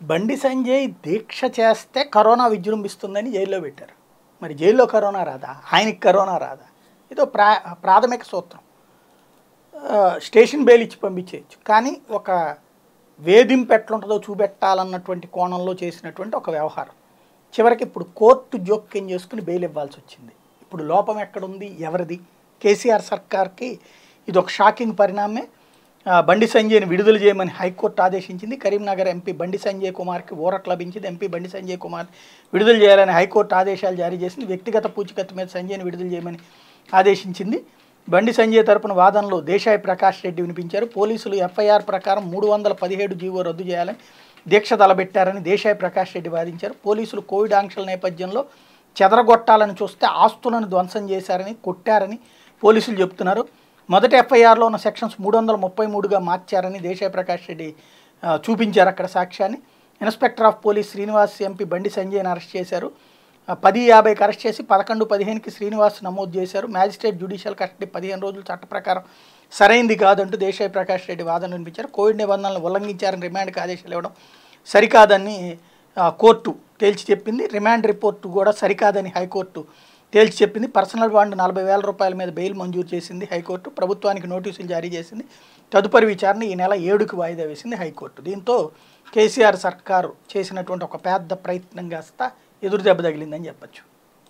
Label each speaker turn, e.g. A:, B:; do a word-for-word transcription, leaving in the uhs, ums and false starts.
A: బండి సంజయ్ దీక్ష చేస్తే కరోనా విజృంభిస్తుందని జైల్లో పెట్టారు. మరి జైల్లో కరోనా రాదా? ఆయనకి కరోనా రాదా? ఇదో ప్రా ప్రాథమిక సూత్రం. స్టేషన్ బెయిల్ ఇచ్చి పంపించేయచ్చు, కానీ ఒక వేధింపు ఎట్లుంటుందో చూపెట్టాలన్నటువంటి కోణంలో చేసినటువంటి ఒక వ్యవహారం. చివరికి ఇప్పుడు కోర్టు జోక్యం చేసుకుని బెయిల్ ఇవ్వాల్సి వచ్చింది. ఇప్పుడు లోపం ఎక్కడుంది, ఎవరిది? కేసీఆర్ సర్కార్కి ఇది ఒక షాకింగ్ పరిణామమే. బండి సంజయ్ని విడుదల చేయమని హైకోర్టు ఆదేశించింది. కరీంనగర్ ఎంపీ బండి సంజయ్ కుమార్కి ఊరట లభించింది. ఎంపీ బండి సంజయ్ కుమార్ విడుదల చేయాలని హైకోర్టు ఆదేశాలు జారీ చేసింది. వ్యక్తిగత పూచికత్తు మీద సంజయ్ని విడుదల చేయమని ఆదేశించింది. బండి సంజయ్ తరపున వాదనలో దేశాయ్ ప్రకాష్ రెడ్డి వినిపించారు. పోలీసులు ఎఫ్ఐఆర్ ప్రకారం మూడు వందల పదిహేడు జీవో రద్దు చేయాలని దీక్ష తలబెట్టారని దేశాయ్ ప్రకాష్ రెడ్డి వాదించారు. పోలీసులు కోవిడ్ ఆంక్షల నేపథ్యంలో చెదరగొట్టాలని చూస్తే ఆస్తులను ధ్వంసం చేశారని, కొట్టారని పోలీసులు చెబుతున్నారు. మొదటి ఎఫ్ఐఆర్లో ఉన్న సెక్షన్స్ మూడు వందల ముప్పై మూడుగా మార్చారని దేశాయ్ ప్రకాష్ రెడ్డి చూపించారు అక్కడ సాక్ష్యాన్ని. Inspector of police Srinivas MP Bandi సంజయ్ని అరెస్ట్ చేశారు. పది యాభైకి అరెస్ట్ చేసి పదకొండు పదిహేనుకి శ్రీనివాస్ నమోదు చేశారు. మ్యాజిస్ట్రేట్ జ్యుడిషియల్ కస్టడీ పదిహేను రోజులు చట్ట ప్రకారం సరైంది కాదంటూ దేశాయ్ ప్రకాష్ రెడ్డి వాదన వినిపించారు. కోవిడ్ నిబంధనలను ఉల్లంఘించారని రిమాండ్కి ఆదేశాలు ఇవ్వడం సరికాదని కోర్టు తేల్చి చెప్పింది. రిమాండ్ రిపోర్టు కూడా సరికాదని హైకోర్టు తేల్చి చెప్పింది. పర్సనల్ బాండ్ నలభై వేల రూపాయల మీద బెయిల్ మంజూరు చేసింది హైకోర్టు. ప్రభుత్వానికి నోటీసులు జారీ చేసింది. తదుపరి విచారణ ఈ నెల ఏడుకి వాయిదా వేసింది హైకోర్టు. దీంతో కేసీఆర్ సర్కారు చేసినటువంటి ఒక పెద్ద ప్రయత్నం కాస్త ఎదురు దెబ్బ తగిలిందని చెప్పచ్చు.